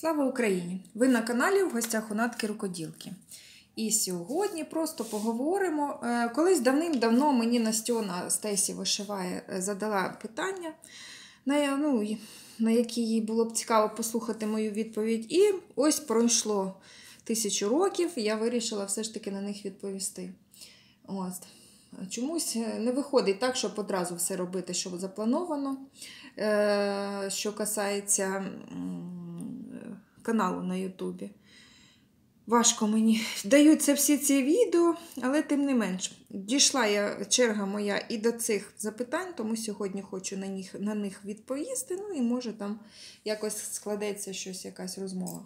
Слава Україні! Ви на каналі в гостях у Натки Рукоділки. І сьогодні просто поговоримо. Колись давним-давно мені Настьона Стесі Вишиває задала питання, на які їй було б цікаво послухати мою відповідь. І ось пройшло 1000 років, і я вирішила все ж таки на них відповісти. Ось. Чомусь не виходить так, щоб одразу все робити, що заплановано. Що касається каналу на Ютубі. Важко мені даються всі ці відео, але тим не менш. Дійшла черга моя і до цих запитань, тому сьогодні хочу на них відповісти, ну і може там якось складеться якась розмова.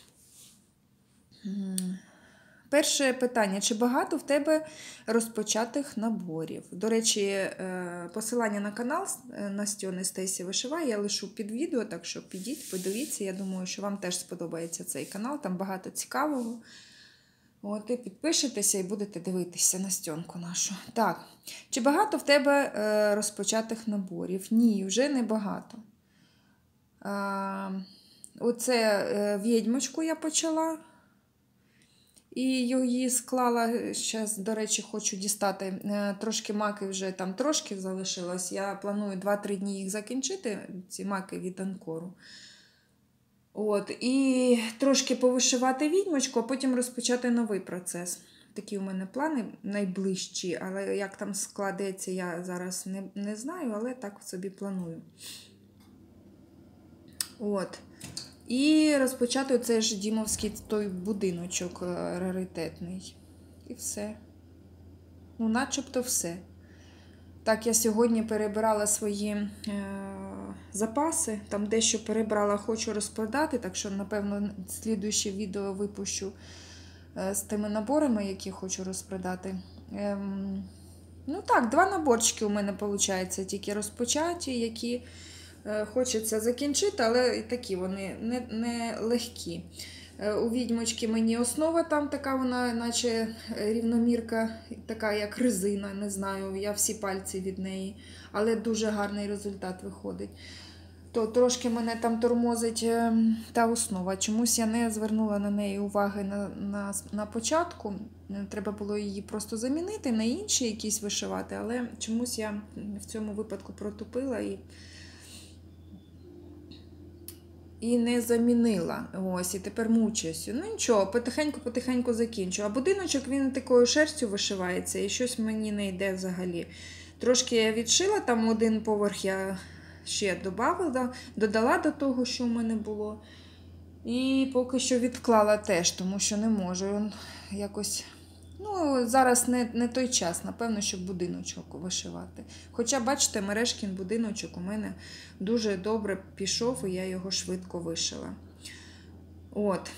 Перше питання. Чи багато в тебе розпочатих наборів? До речі, посилання на канал Настьони Стесі Вишиває я лишу під відео, так що підіть, подивіться. Я думаю, що вам теж сподобається цей канал, там багато цікавого. От, і підпишетеся і будете дивитися Настьонку нашу. Так, чи багато в тебе розпочатих наборів? Ні, вже не багато. Оце відьмочку я почала. І її склала, зараз, до речі, хочу дістати, трошки маки вже там трошки залишилось. Я планую 2-3 дні їх закінчити, ці маки від Анкору. От, і трошки повишивати відьмочку, а потім розпочати новий процес. Такі у мене плани найближчі, але як там складеться, я зараз не знаю, але так собі планую. От. І розпочати оцей ж дімовський той будиночок раритетний. І все. Ну, начебто все. Так, я сьогодні перебирала свої запаси. Там дещо перебрала, хочу розпродати. Так що, напевно, слідуюче відео випущу з тими наборами, які хочу розпродати. Ну так, 2 наборчики у мене, виходить, тільки розпочаті, які хочеться закінчити, але і такі вони не легкі. У відьмочки мені основа там така, вона наче рівномірка, така як резина, не знаю, я всі пальці від неї, але дуже гарний результат виходить. То трошки мене там тормозить та основа. Чомусь я не звернула на неї уваги на початку. Треба було її просто замінити, на інші якісь вишивати, але чомусь я в цьому випадку протупила і не замінила. Ось, і тепер мучаюся. Ну нічого, потихеньку закінчу. А будиночок, він такою шерстю вишивається, і щось мені не йде взагалі. Трошки я відшила, там 1 поверх я ще додала до того, що в мене було. І поки що відклала теж, тому що не можу. Якось, ну, зараз не той час, напевно, щоб будиночок вишивати. Хоча, бачите, Мережкін будиночок у мене дуже добре пішов, і я його швидко вишила. От.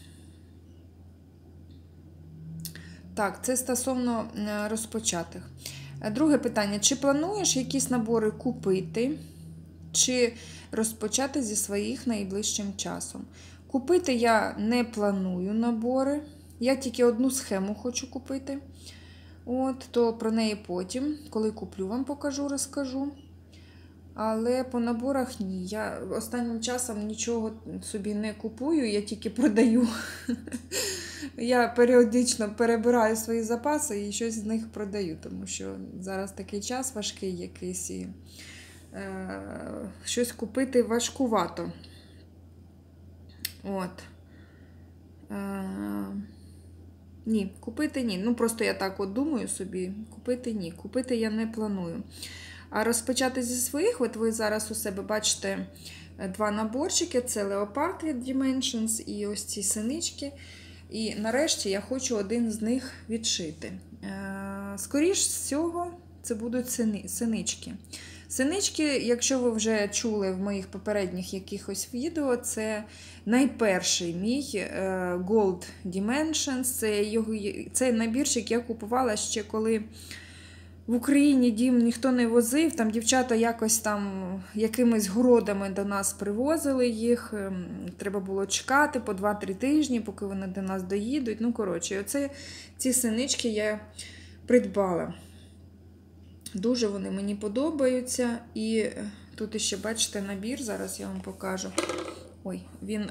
Так, це стосовно розпочатих. Друге питання. Чи плануєш якісь набори купити, чи розпочати зі своїх найближчим часом? Купити я не планую набори. Я тільки одну схему хочу купити. От, то про неї потім, коли куплю, вам покажу, розкажу. Але по наборах ні. Я останнім часом нічого собі не купую, я тільки продаю. Я періодично перебираю свої запаси і щось з них продаю, тому що зараз такий час важкий якийсь і щось купити важкувато. От. Ні, купити ні. Ну, просто я так от думаю собі, купити ні. Купити я не планую. А розпочати зі своїх, от ви зараз у себе бачите 2 наборчики. Це Leopard від Dimensions і ось ці синички. І нарешті я хочу один з них відшити. Скоріш всього, це будуть синички. Синички, якщо ви вже чули в моїх попередніх якихось відео, це найперший мій Gold Dimensions. Цей набірчик я купувала ще коли в Україні дім ніхто не возив. Там дівчата якось там якимись городами до нас привозили їх. Треба було чекати по 2-3 тижні, поки вони до нас доїдуть. Ну, коротше, ці синички я придбала. Дуже вони мені подобаються. І тут ще, бачите, набір, зараз я вам покажу. Ой, він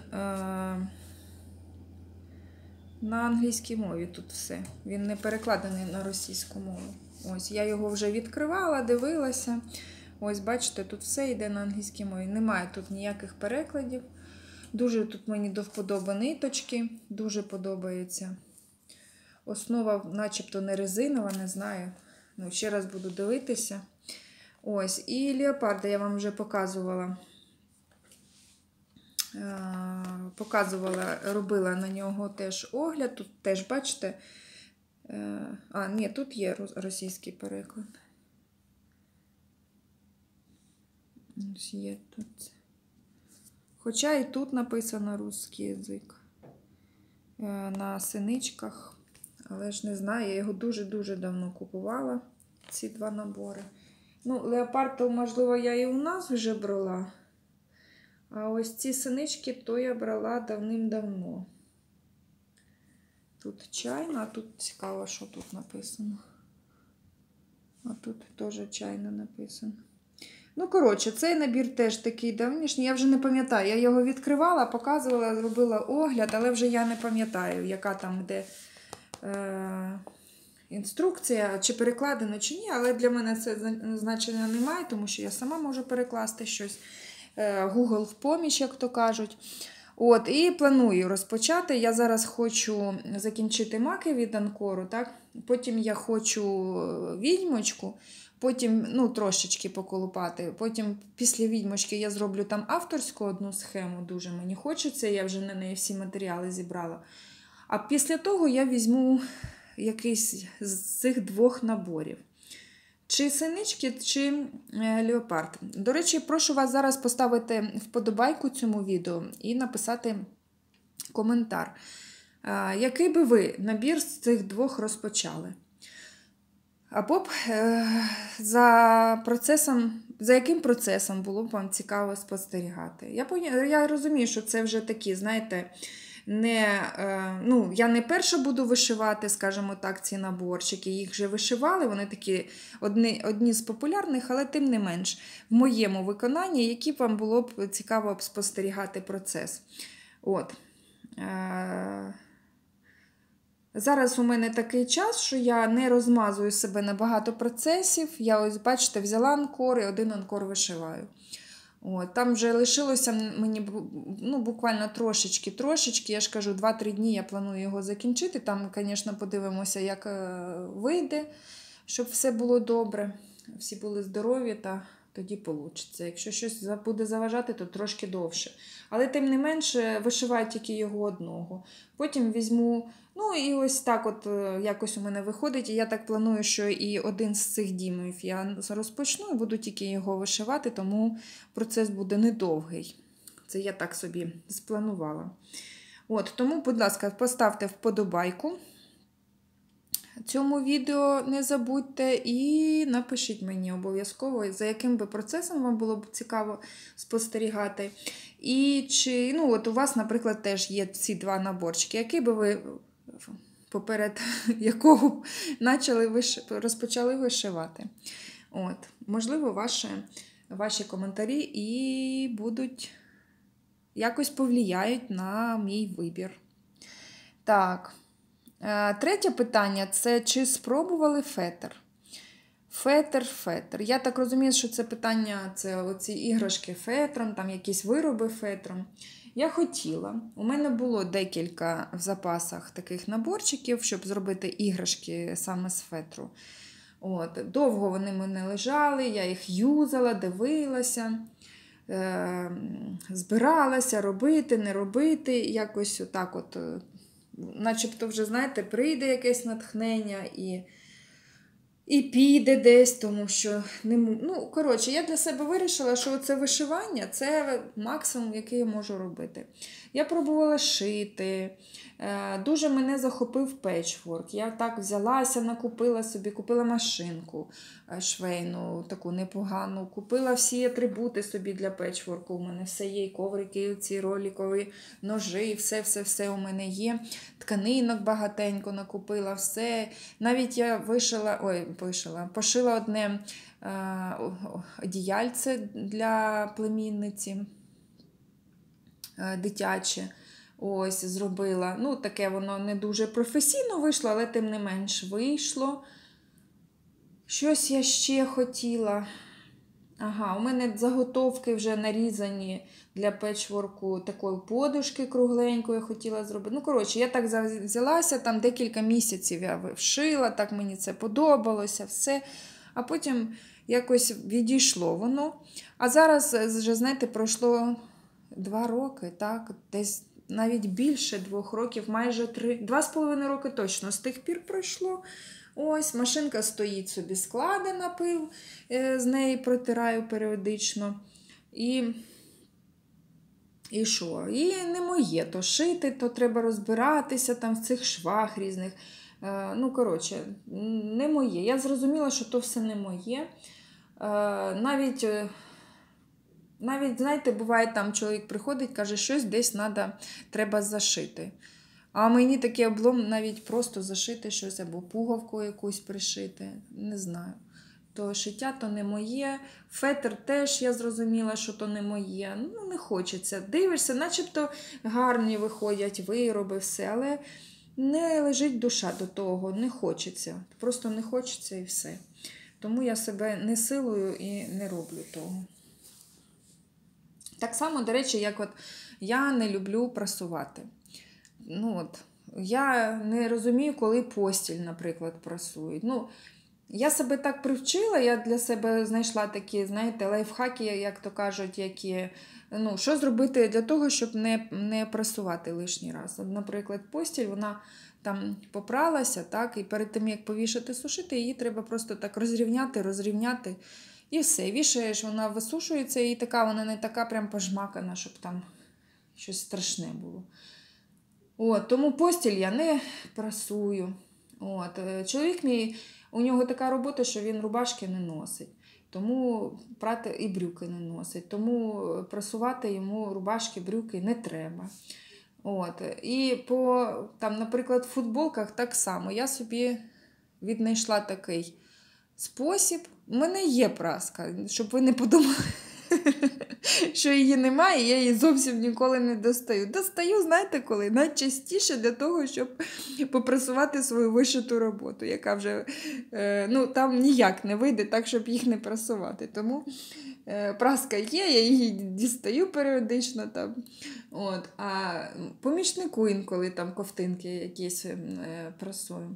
на англійській мові тут все. Він не перекладений на російську мову. Ось, я його вже відкривала, дивилася. Ось, бачите, тут все йде на англійській мові. Немає тут ніяких перекладів. Дуже тут мені до вподоби ниточки. Дуже подобається. Основа начебто не резинова, не знаю. Ну, ще раз буду дивитися. Ось, і леопарда я вам вже показувала. Робила на нього теж огляд. Тут теж, бачите, ні, тут є російський переклад. Ось є тут. Хоча і тут написано русський язик. На синичках. Але ж не знаю, я його дуже-дуже давно купувала, ці два набори. Ну, леопард, то, можливо, я і у нас вже брала. А ось ці синички, то я брала давним-давно. Тут чайна, а тут цікаво, що тут написано. А тут теж чайна написано. Ну, коротше, цей набір теж такий давнішній. Я вже не пам'ятаю. Я його відкривала, показувала, зробила огляд, але вже я не пам'ятаю, яка там де інструкція, чи перекладено, чи ні. Але для мене це значення немає, тому що я сама можу перекласти щось. Google в поміч, як то кажуть. От, і планую розпочати. Я зараз хочу закінчити маки від Анкору, так? Потім я хочу відьмочку, потім, ну, трошечки поколупати. Потім після відьмочки я зроблю там авторську одну схему, дуже мені хочеться, я вже на неї всі матеріали зібрала. А після того я візьму якийсь з цих двох наборів. Чи синички, чи леопард. До речі, прошу вас зараз поставити вподобайку цьому відео і написати коментар. Який би ви набір з цих двох розпочали? Або б за яким процесом було б вам цікаво спостерігати? Я розумію, що це вже такі, знаєте, я не перша буду вишивати, скажімо так, ці наборчики. Їх вже вишивали, вони такі одні з популярних, але тим не менш, в моєму виконанні, які б вам було б цікаво спостерігати процес. От. Зараз у мене такий час, що я не розмазую себе на багато процесів. Я ось, бачите, взяла анкор і один анкор вишиваю. От, там вже лишилося мені буквально трошечки, я ж кажу, 2-3 дні я планую його закінчити. Там, звісно, подивимося, як вийде, щоб все було добре, всі були здорові, та тоді вийде. Якщо щось буде заважати, то трошки довше. Але тим не менше, вишиваю тільки його одного. Потім візьму, і ось так от якось у мене виходить. І я так планую, що і один з цих дімів я розпочну і буду тільки його вишивати, тому процес буде недовгий. Це я так собі спланувала. От, тому, будь ласка, поставте вподобайку цьому відео, не забудьте, і напишіть мені обов'язково, за яким би процесом вам було б цікаво спостерігати. І чи, от у вас, наприклад, теж є ці два наборчики, який би ви поперед якого розпочали вишивати. От, можливо, ваші коментарі і будуть якось повлияють на мій вибір. Так. Третє питання – це чи спробували фетр? Фетр. Я так розумію, що це питання, це оці іграшки фетром, там якісь вироби фетром. Я хотіла. У мене було декілька в запасах таких наборчиків, щоб зробити іграшки саме з фетру. От. Довго вони в мене лежали, я їх юзала, дивилася, збиралася робити, не робити, якось отак от. Начебто вже, знаєте, прийде якесь натхнення і піде десь, тому що я для себе вирішила, що це вишивання – це максимум, який я можу робити. Я пробувала шити, дуже мене захопив петчворк. Я так взялася, купила машинку швейну, таку непогану, купила всі атрибути собі для петчворку. У мене все є, і коврики, ці роликові ножі, все у мене є. Тканинок багатенько накупила, все. Навіть я пошила одне одіяльце для племінниці. дитяче. Ось, зробила. Ну, таке воно не дуже професійно вийшло, але тим не менш вийшло. Щось я ще хотіла. Ага, у мене заготовки вже нарізані для печворку такої подушки кругленької хотіла зробити. Ну, коротше, я так взялася, там декілька місяців я вшила, так мені це подобалося, все. А потім якось відійшло воно. А зараз, вже, знаєте, пройшло 2 роки, так, десь навіть більше 2 років, майже 3, 2,5 роки точно з тих пір пройшло. Ось, машинка стоїть собі, складена, пил, з неї протираю періодично. І що? І не моє то шити, то треба розбиратися там в цих швах різних. Ну, коротше, не моє. Я зрозуміла, що то все не моє. Навіть, знаєте, буває, там чоловік приходить, каже, щось десь треба зашити. А мені такий облом навіть просто зашити щось, або пуговку якусь пришити, не знаю. То шиття то не моє, фетр теж я зрозуміла, що то не моє. Ну, не хочеться. Дивишся, начебто гарні виходять вироби, все, але не лежить душа до того, не хочеться. Просто не хочеться і все. Тому я себе не силую і не роблю того. Так само, до речі, як от я не люблю прасувати. Ну, от, я не розумію, коли постіль, наприклад, прасують. Ну, я себе так привчила, я для себе знайшла такі, знаєте, лайфхаки, як то кажуть, які, ну, що зробити для того, щоб не прасувати лишній раз. От, наприклад, постіль, вона там попралася, так, і перед тим, як повішати, сушити, її треба просто так розрівняти, і все. Вішаєш, вона висушується, і вона не така прям пожмакана, щоб там щось страшне було. От, тому постіль я не прасую. От, чоловік мій, у нього така робота, що він рубашки не носить. Тому прати і брюки не носить. Тому прасувати йому рубашки, брюки не треба. От, і там, наприклад, в футболках так само. Я собі віднайшла такий спосіб. У мене є праска, щоб ви не подумали, що її немає, я її зовсім ніколи не достаю. Достаю, знаєте коли? Найчастіше для того, щоб попрасувати свою вишиту роботу, яка вже, ну, там ніяк не вийде так, щоб їх не прасувати. Тому праска є, я її дістаю періодично там. От, а помічнику інколи там ковтинки якісь прасую.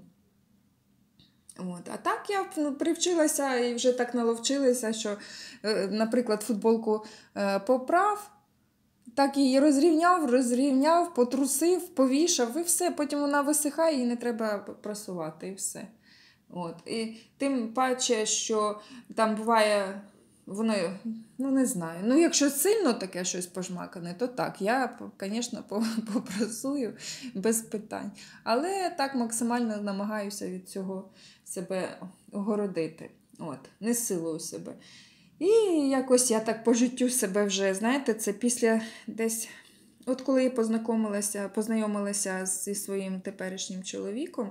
От. А так я привчилася і вже так наловчилася, що, наприклад, футболку поправ, так її розрівняв, потрусив, повішав і все. Потім вона висихає і не треба прасувати, і все. От. І тим паче, що там буває, воно, ну не знаю, ну якщо сильно таке щось пожмакане, то так, я, звісно, попрасую без питань. Але так максимально намагаюся від цього себе огородити. От, не силую себе. І якось я так по життю себе вже, знаєте, це після десь, от коли я познайомилася зі своїм теперішнім чоловіком,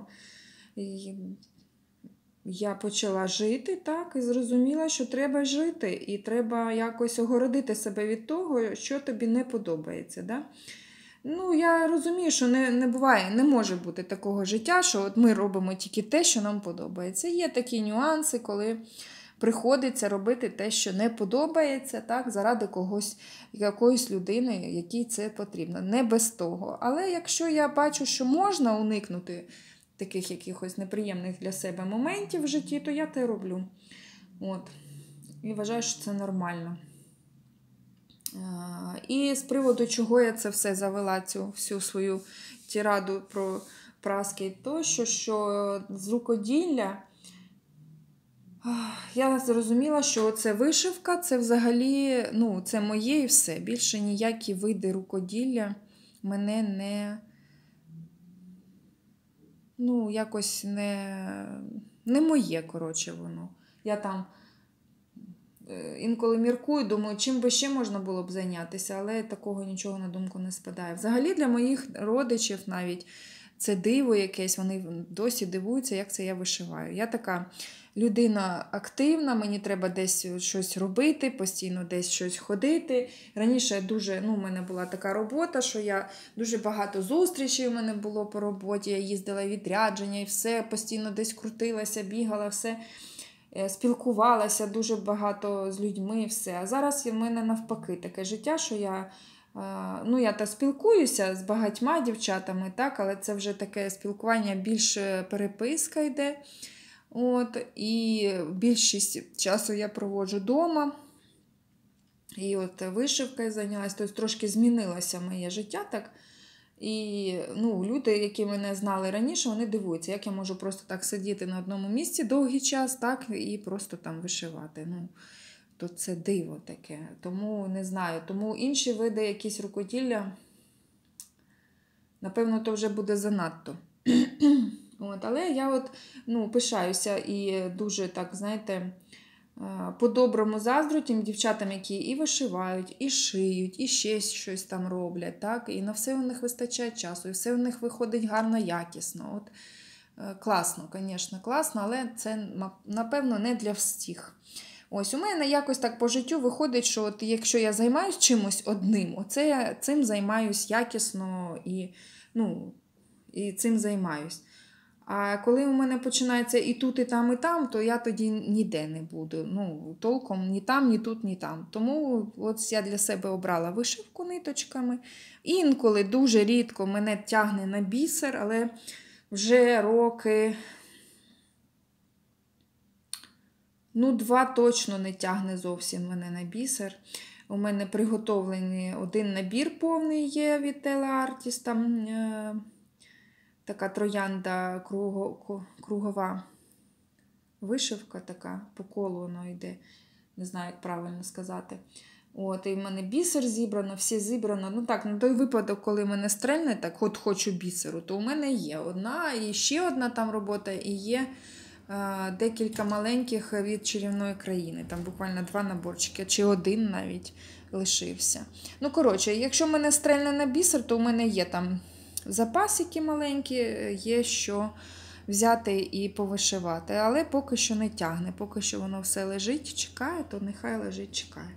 я почала жити, так, і зрозуміла, що треба жити, і треба якось огородити себе від того, що тобі не подобається. Да? Ну, я розумію, що не буває, не може бути такого життя, що от ми робимо тільки те, що нам подобається. Є такі нюанси, коли приходиться робити те, що не подобається, так, заради якоїсь людини, якій це потрібно. Не без того. Але якщо я бачу, що можна уникнути таких якихось неприємних для себе моментів в житті, то я те роблю. От. І вважаю, що це нормально. І з приводу, чого я це все завела, цю всю свою тираду про праски, то що з рукоділля я зрозуміла, що це вишивка, це взагалі, ну, це моє і все. Більше ніякі види рукоділля мене якось не моє, коротше, воно. Я там інколи міркую, думаю, чим би ще можна було б зайнятися, але такого нічого на думку не спадає. Взагалі для моїх родичів навіть це диво якесь, вони досі дивуються, як це я вишиваю. Я така людина активна, мені треба десь щось робити, постійно десь щось ходити. Раніше у мене була така робота, що я дуже багато зустрічей у мене було по роботі, я їздила в відрядження і все, постійно десь крутилася, бігала, все. Спілкувалася дуже багато з людьми, все. А зараз в мене навпаки таке життя, що я спілкуюся з багатьма дівчатами, так, але це вже таке спілкування, більше переписка йде. І більшість часу я проводжу вдома. І вишивкою зайнялася, тобто трошки змінилося моє життя, так. І люди, які мене знали раніше, вони дивуються, як я можу просто так сидіти на одному місці довгий час, так, і просто там вишивати. То це диво таке. Тому не знаю. Тому інші види якісь рукоділля, напевно, то вже буде занадто. Але я пишаюся і дуже, так, знаєте, по-доброму заздрю тим дівчатам, які і вишивають, і шиють, і ще щось там роблять, так? І на все у них вистачає часу, і все у них виходить гарно, якісно. Класно, звісно, класно, але це, напевно, не для всіх. У мене якось так по життю виходить, що якщо я займаюся чимось одним, я цим займаюсь якісно і цим займаюсь. А коли у мене починається і тут, і там, то я тоді ніде не буду. Толком ні там, ні тут, ні там. Тому я для себе обрала вишивку ниточками. Інколи, дуже рідко мене тягне на бісер, але вже роки, 2 точно не тягне зовсім мене на бісер. У мене приготовлений один набір повний є від Tela Artist, така троянда кругова вишивка така, по колу воно йде, не знаю, як правильно сказати. І в мене бісер зібрано, все зібрано. На той випадок, коли мене стрельне, так хочу бісеру, то у мене є одна, і ще одна там робота, і є декілька маленьких від чарівної країни. Там буквально 2 наборчики, чи 1 навіть лишився. Якщо мене стрельне на бісер, то у мене є там запасики маленькі, є що взяти і повишивати. Але поки що не тягне, поки що воно все лежить, чекає, то нехай лежить, чекає.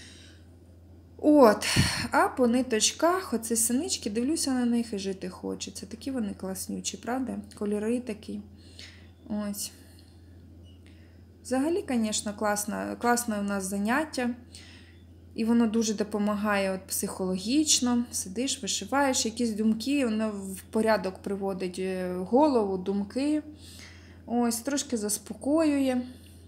А по ниточках, оці синички, дивлюся на них і жити хочеться. Такі вони класнючі, правда? Кольори такі. Взагалі, звісно, класне у нас заняття. І воно дуже допомагає психологічно. Сидиш, вишиваєш, якісь думки, воно в порядок приводить голову, думки. Трошки заспокоює.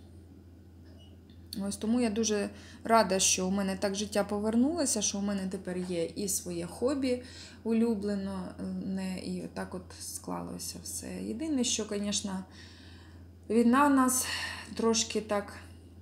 Тому я дуже рада, що у мене так життя повернулося, що у мене тепер є і своє хобі улюблене, і отак склалося все. Єдине, що, звісно, війна нас трошки так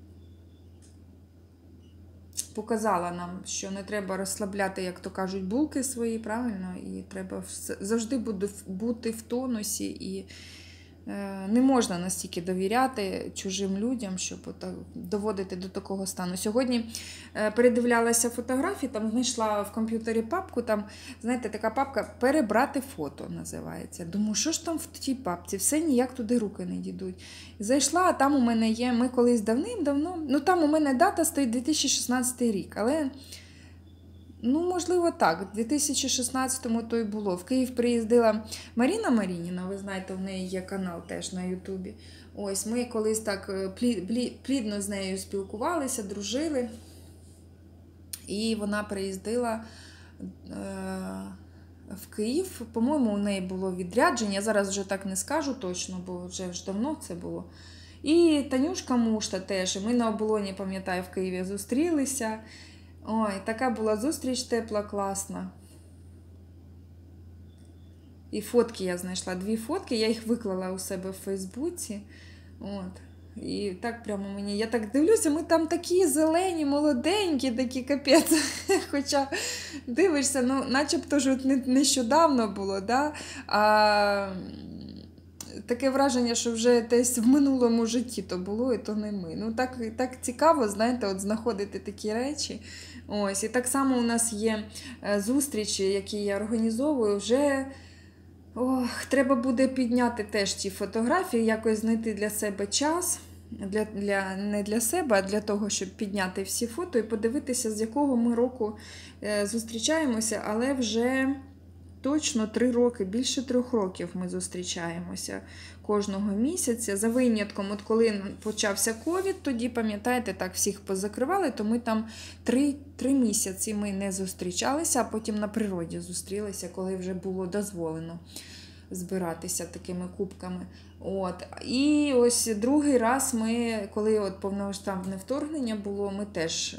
показала нам, що не треба розслабляти, як то кажуть, булки свої, правильно? І треба завжди бути в тонусі, і не можна настільки довіряти чужим людям, щоб доводити до такого стану. Сьогодні передивлялася фотографії, там знайшла в комп'ютері папку, там, знаєте, така папка «Перебрати фото» називається. Думаю, що ж там в тій папці? Все ніяк туди руки не дійдуть. Зайшла, а там у мене є, ми колись давним-давно, там у мене дата стоїть 2016 рік, але можливо так, в 2016-му то й було. В Київ приїздила Маріна Марініна, ви знаєте, в неї є канал теж на Ютубі. Ми колись так плідно з нею спілкувалися, дружили. І вона приїздила в Київ. По-моєму, у неї було відрядження, зараз вже так не скажу точно, бо вже давно це було. І Танюшка Мушта теж, ми на оболоні, пам'ятаю, в Києві зустрілися. Така була зустріч тепла, класна. І фотки я знайшла, 2 фотки, я їх виклала у себе в Фейсбуці. І так прямо мені, я так дивлюся, ми там такі зелені, молоденькі, такі, капець. Хоча дивишся, начебто ж нещодавно було, да? А таке враження, що вже десь в минулому житті то було, і то не ми. Так цікаво, знаєте, знаходити такі речі. І так само у нас є зустрічі, які я організовую вже Ох, треба буде підняти теж ті фотографії, якось знайти для себе час. Не для себе, а для того, щоб підняти всі фото і подивитися, з якого ми року зустрічаємося, але вже точно 3 роки, більше 3 років ми зустрічаємося кожного місяця. За винятком, от коли почався ковід, тоді, пам'ятаєте, так всіх позакривали, то ми там 3 місяці ми не зустрічалися, а потім на природі зустрілися, коли вже було дозволено збиратися такими кубками. От. І ось другий раз ми, коли от повномасштабне вторгнення було, ми теж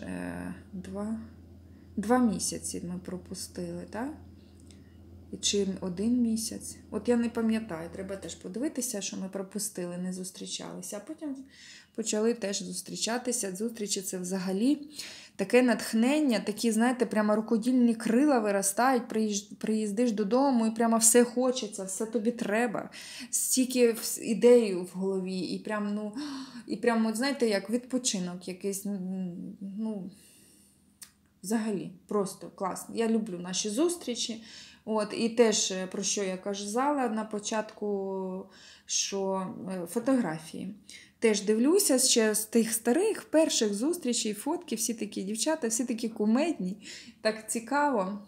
2 місяці ми пропустили, так? Чи 1 місяць. От я не пам'ятаю, треба теж подивитися, що ми пропустили, не зустрічалися. А потім почали теж зустрічатися. Зустрічі – це взагалі таке натхнення, такі, знаєте, прямо рукодільні крила виростають, приїздиш додому і прямо все хочеться, все тобі треба. Стільки ідей в голові і прямо, знаєте, як відпочинок якийсь, взагалі, просто класно. Я люблю наші зустрічі. От, і теж, про що я казала на початку, що фотографії. Теж дивлюся ще з тих старих перших зустрічей, фотки, всі такі дівчата, всі такі кумедні, так цікаво.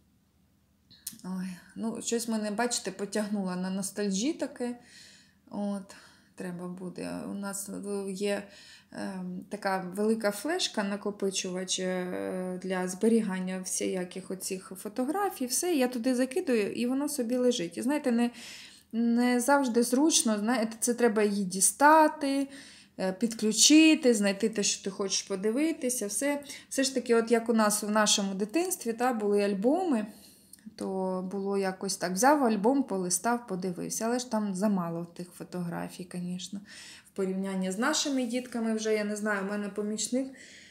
Ой, щось мене, бачите, потягнуло на ностальжі таке. От, треба буде. У нас є така велика флешка, накопичувач для зберігання всяких оцих фотографій, все, я туди закидую, і воно собі лежить. І знаєте, не завжди зручно, знаєте, це треба її дістати, підключити, знайти те, що ти хочеш подивитися, все ж таки, от як у нас в нашому дитинстві, були альбоми, то було якось так, взяв альбом, полистав, подивився, але ж там замало тих фотографій, звісно. В порівнянні з нашими дітками вже, я не знаю, у мене помічник,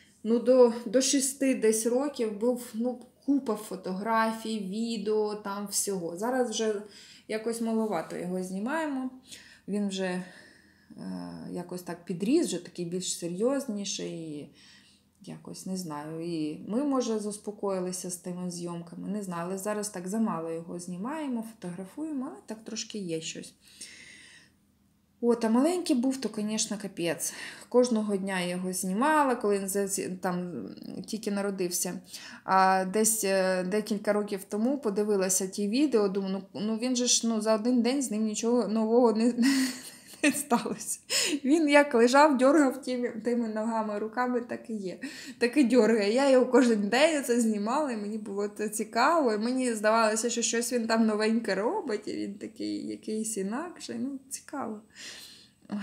до 6 десь років був, купа фотографій, відео, там всього. Зараз вже якось маловато його знімаємо, він вже якось так підріс, вже такий більш серйозніший, якось, не знаю, і ми, може, заспокоїлися з тими зйомками, не знаю, але зараз так замало його знімаємо, фотографуємо, але так трошки є щось. От, а маленький був, то, звісно, капець. Кожного дня я його знімала, коли він там тільки народився. А десь декілька років тому подивилася ті відео, думаю, він же ж за один день з ним нічого нового не сталося. Він як лежав, дьоргав тими ногами, руками, так і є. Так і дьоргає. Я його кожен день це знімала, і мені було це цікаво. І мені здавалося, що щось він там новеньке робить, і він такий якийсь інакший. Цікаво. Ой.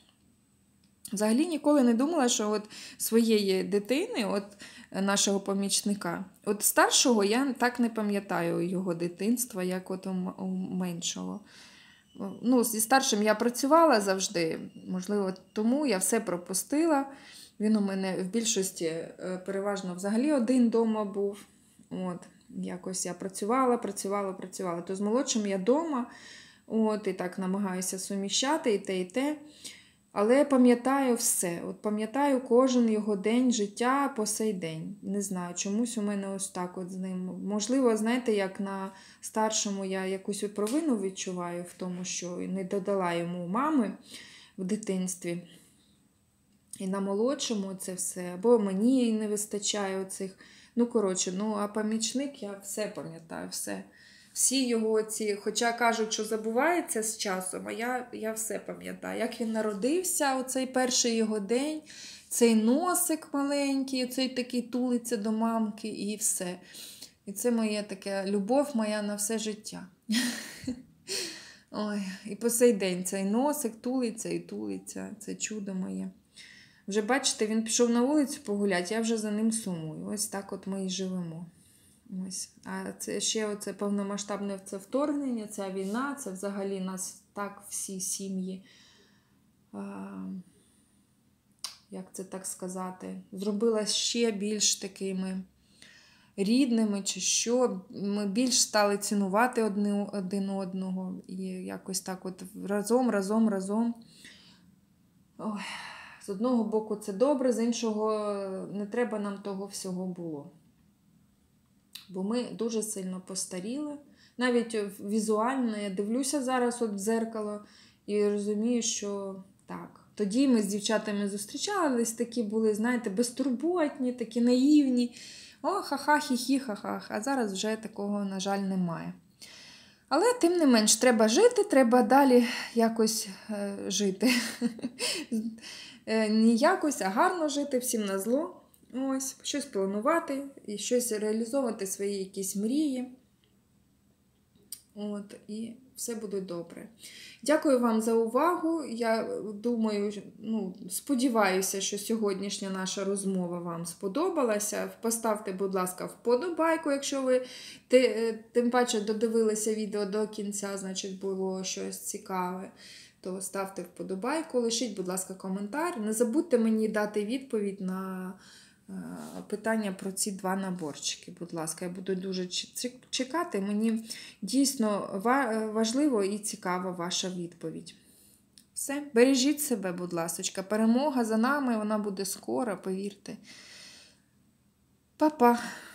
Взагалі ніколи не думала, що от своєї дитини, от нашого помічника, от старшого я так не пам'ятаю його дитинства, як от у меншого. Зі старшим я працювала завжди, можливо, тому я все пропустила. Він у мене в більшості переважно взагалі один вдома був. От, якось я працювала. То з молодшим я вдома, і так намагаюся суміщати і те, і те. Але пам'ятаю все. От пам'ятаю кожен його день життя по сей день. Не знаю, чомусь у мене ось так от з ним. Можливо, знаєте, як на старшому я якусь провину відчуваю в тому, що не додала йому мами в дитинстві. І на молодшому це все. Або мені не вистачає оцих. А помічник я все пам'ятаю, все. Всі його хоча кажуть, що забувається з часом, а я все пам'ятаю. Як він народився, оцей перший його день, цей носик маленький, оцей такий тулиться до мамки і все. І це моя така любов моя на все життя. Ой, і по сей день цей носик тулиться і тулиться, це чудо моє. Вже бачите, він пішов на вулицю погуляти, я вже за ним сумую. Ось так от ми і живемо. Ось. А це ще оце повномасштабне вторгнення, ця війна, це взагалі нас так всі сім'ї, як це так сказати, зробила ще більш такими рідними, чи що. Ми більш стали цінувати один одного і якось так от разом. Ой. З одного боку це добре, з іншого не треба нам того всього було. Бо ми дуже сильно постаріли, Навіть візуально я дивлюся зараз от в дзеркало і розумію, що так. Тоді ми з дівчатами зустрічались, такі були, знаєте, безтурботні, такі наївні. О, ха-ха, хі-хі, ха-ха. А зараз вже такого, на жаль, немає. Але, тим не менш, треба жити, треба далі якось жити. Не якось, а гарно жити, всім на зло. Ось, щось планувати і щось реалізовувати свої якісь мрії. От, і все буде добре. Дякую вам за увагу. Я думаю, сподіваюся, що сьогоднішня наша розмова вам сподобалася. Поставте, будь ласка, вподобайку, якщо ви тим паче додивилися відео до кінця, значить було щось цікаве. То ставте вподобайку, лишіть, будь ласка, коментар. Не забудьте мені дати відповідь на питання про ці 2 наборчики, будь ласка. Я буду дуже чекати. Мені дійсно важливо і цікава ваша відповідь. Все, бережіть себе, будь ласка. Перемога за нами, вона буде скоро, повірте. Па-па!